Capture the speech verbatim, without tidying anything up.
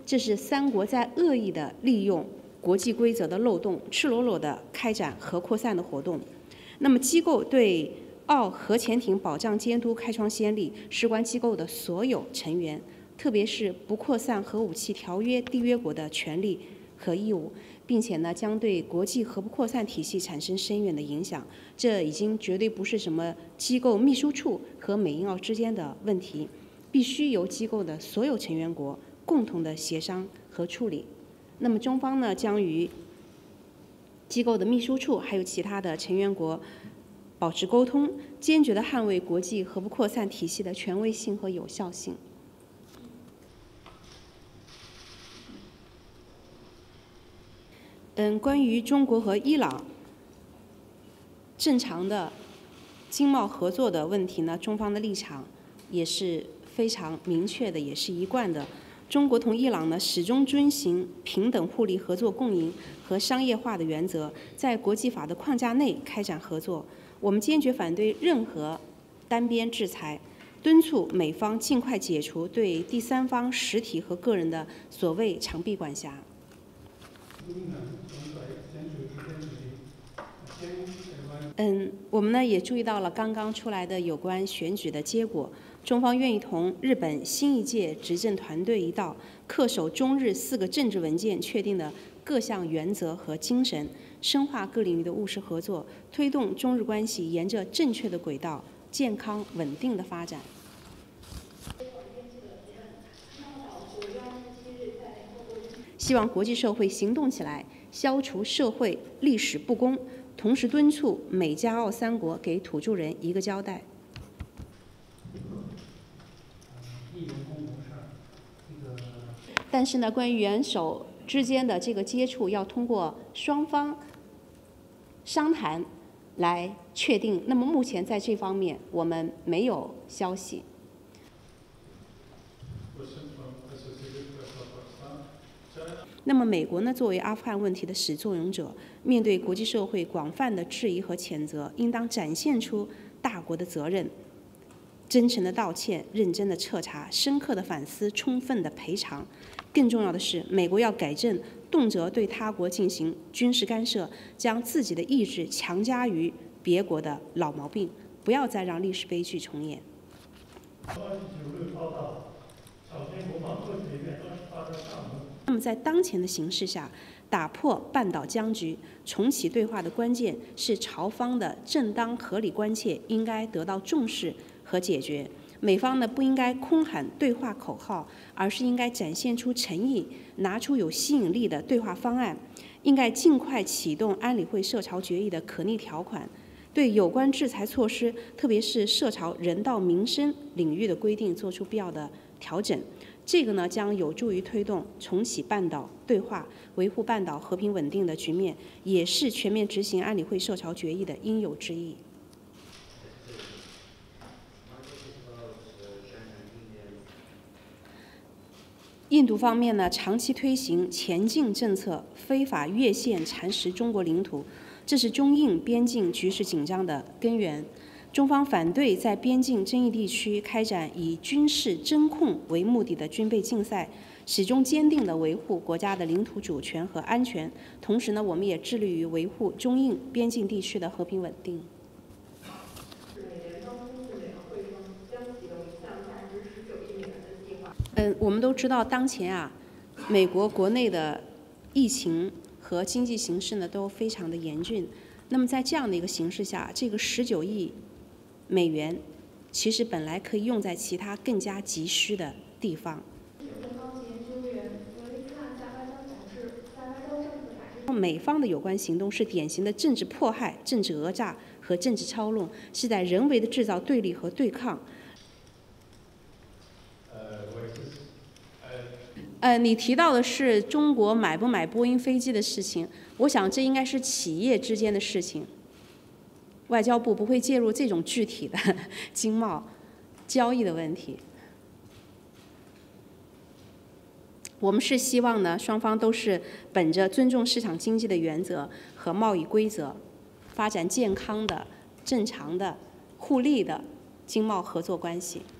这是三国在恶意的利用国际规则的漏洞，赤裸裸的开展核扩散的活动。那么，机构对澳核潜艇保障监督开创先例，事关机构的所有成员，特别是不扩散核武器条约缔约国的权利和义务，并且呢，将对国际核不扩散体系产生深远的影响。这已经绝对不是什么机构秘书处和美英澳之间的问题，必须由机构的所有成员国共同的协商和处理。那么中方呢，将与机构的秘书处还有其他的成员国保持沟通，坚决地捍卫国际核不扩散体系的权威性和有效性。嗯，关于中国和伊朗正常的经贸合作的问题呢，中方的立场也是非常明确的，也是一贯的。中国同伊朗呢，始终遵循平等互利、合作共赢和商业化的原则，在国际法的框架内开展合作。我们坚决反对任何单边制裁，敦促美方尽快解除对第三方实体和个人的所谓长臂管辖。嗯，我们呢也注意到了刚刚出来的有关选举的结果。中方愿意同日本新一届执政团队一道，恪守中日四个政治文件确定的各项原则和精神，深化各领域的务实合作，推动中日关系沿着正确的轨道、健康稳定的发展。希望国际社会行动起来，消除社会历史不公，同时敦促美加澳三国给土著人一个交代。但是呢，关于元首之间的这个接触，要通过双方商谈来确定。那么目前在这方面，我们没有消息。那么美国呢，作为阿富汗问题的始作俑者，面对国际社会广泛的质疑和谴责，应当展现出大国的责任。真诚的道歉，认真的彻查，深刻的反思，充分的赔偿。更重要的是，美国要改正动辄对他国进行军事干涉，将自己的意志强加于别国的老毛病，不要再让历史悲剧重演。那么在当前的形势下，打破半岛僵局、重启对话的关键是朝方的正当合理关切应该得到重视和解决。美方呢不应该空喊对话口号，而是应该展现出诚意，拿出有吸引力的对话方案，应该尽快启动安理会涉朝决议的可逆条款，对有关制裁措施，特别是涉朝人道民生领域的规定做出必要的调整。这个呢将有助于推动重启半岛对话，维护半岛和平稳定的局面，也是全面执行安理会涉朝决议的应有之义。印度方面呢，长期推行前进政策，非法越线蚕食中国领土，这是中印边境局势紧张的根源。中方反对在边境争议地区开展以军事侦控为目的的军备竞赛，始终坚定地维护国家的领土主权和安全。同时呢，我们也致力于维护中印边境地区的和平稳定。嗯，我们都知道，当前啊，美国国内的疫情和经济形势呢都非常的严峻。那么在这样的一个形势下，这个十九亿美元其实本来可以用在其他更加急需的地方。美方的有关行动是典型的政治迫害、政治讹诈和政治操弄，是在人为的制造对立和对抗。呃，你提到的是中国买不买波音飞机的事情，我想这应该是企业之间的事情，外交部不会介入这种具体的经贸交易的问题。我们是希望呢，双方都是本着尊重市场经济的原则和贸易规则，发展健康的、正常的、互利的经贸合作关系。